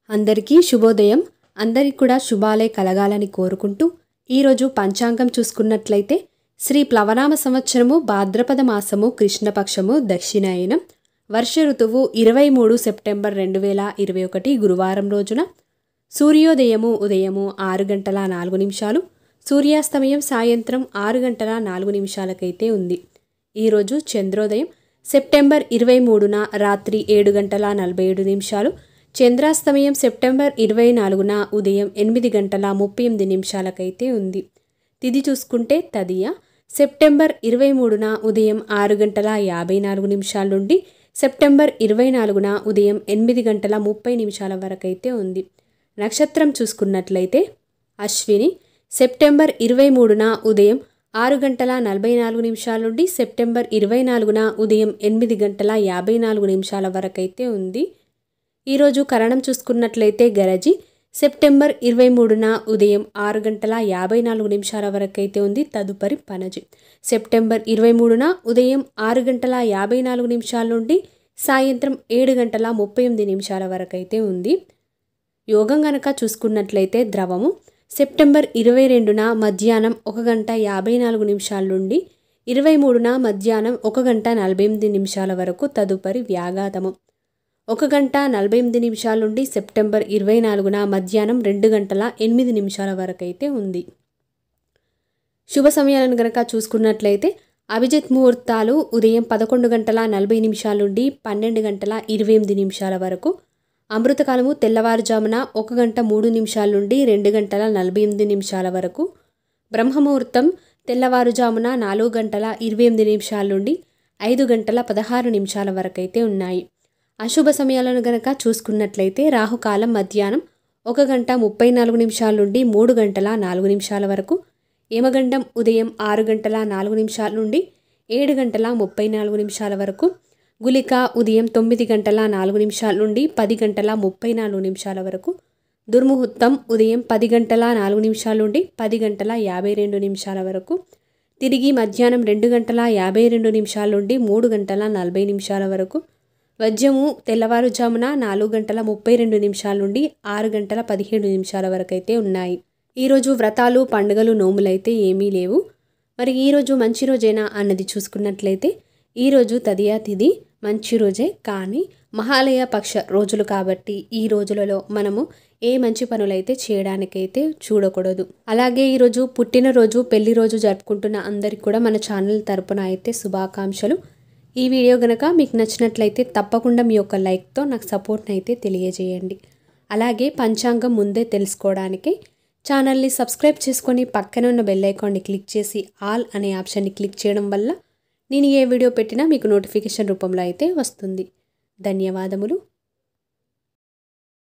అందరికీ శుభోదయం. అందరికీ కూడా శుభాలే కలగాలని కోరుకుంటూ ఈరోజు పంచాంగం చూసుకున్నట్లయితే శ్రీ ప్లవనామ సంవత్సరము భాద్రపద మాసము కృష్ణపక్షము దక్షిణాయనం వర్ష ఋతువు 23 సెప్టెంబర్ 2021 గురువారం రోజున సూర్యోదయము ఉదయము 6:04 సూర్యాస్తమయం సాయంత్రం 6:04 ఉంది. ఈరోజు చంద్రోదయం సెప్టెంబర్ 23న రాత్రి 7:47 చంద్రాస్తమయం సెప్టెంబర్ 24న ఉదయం 8:38 ఉంది. తిథి చూసుకుంటే తదియ సెప్టెంబర్ 23న ఉదయం 6:54 నుండి సెప్టెంబర్ 24న ఉదయం 8:30 వరకైతే ఉంది. నక్షత్రం చూసుకున్నట్లయితే అశ్విని సెప్టెంబర్ 23న ఉదయం 6:44 నుండి సెప్టెంబర్ 24న ఉదయం 8:54 వరకైతే ఉంది. ఈరోజు కరణం చూసుకున్నట్లయితే గరజి సెప్టెంబర్ 23న ఉదయం 6:54 వరకైతే ఉంది. తదుపరి పనజి సెప్టెంబర్ 23న ఉదయం 6:54 నుండి సాయంత్రం 7:38 వరకైతే ఉంది. యోగం గనక చూసుకున్నట్లయితే ద్రవము సెప్టెంబర్ 22న మధ్యాహ్నం 1:54 నుండి 23న మధ్యాహ్నం 1:48 వరకు. తదుపరి వ్యాఘాతము 1:48 నుండి సెప్టెంబర్ 24న మధ్యాహ్నం 2:08 వరకైతే ఉంది. శుభ సమయాలను గనక చూసుకున్నట్లయితే అభిజిత్ ముహూర్తాలు ఉదయం 11:40 నుండి 12:28 వరకు. అమృతకాలము తెల్లవారుజామున 1:03 నుండి 2:48 వరకు. బ్రహ్మముహూర్తం తెల్లవారుజామున 4:28 నుండి 5:16 వరకైతే ఉన్నాయి. అశుభ సమయాలను గనక చూసుకున్నట్లయితే రాహుకాలం మధ్యాహ్నం 1:34 నుండి 3:04 వరకు. యమగండం ఉదయం 6:04 నుండి 7:34 వరకు. గులిక ఉదయం 9:04 నుండి 10:34 వరకు. దుర్ముహూర్తం ఉదయం 10:04 నుండి 10:52 వరకు. తిరిగి మధ్యాహ్నం 2:52 నుండి 3:40 వరకు. వజ్రము తెల్లవారుజామున 4:32 నుండి 6:17 వరకైతే ఉన్నాయి. ఈరోజు వ్రతాలు పండుగలు నోములైతే ఏమీ లేవు. మరి ఈరోజు మంచి రోజేనా అన్నది చూసుకున్నట్లయితే ఈరోజు తదియా తిథి మంచి రోజే, కానీ మహాలయ పక్ష రోజులు కాబట్టి ఈ రోజులలో మనము ఏ మంచి పనులైతే చేయడానికైతే చూడకూడదు. అలాగే ఈరోజు పుట్టినరోజు పెళ్లి రోజు జరుపుకుంటున్న అందరికీ కూడా మన ఛానల్ తరపున అయితే శుభాకాంక్షలు. ఈ వీడియో గనక మీకు నచ్చినట్లయితే తప్పకుండా మీ యొక్క లైక్తో నాకు సపోర్ట్ని అయితే తెలియజేయండి. అలాగే పంచాంగం ముందే తెలుసుకోవడానికి ఛానల్ని సబ్స్క్రైబ్ చేసుకొని పక్కన ఉన్న బెల్ ఐకాన్ని క్లిక్ చేసి ఆల్ అనే ఆప్షన్ని క్లిక్ చేయడం వల్ల నేను ఏ వీడియో పెట్టినా మీకు నోటిఫికేషన్ రూపంలో అయితే వస్తుంది. ధన్యవాదములు.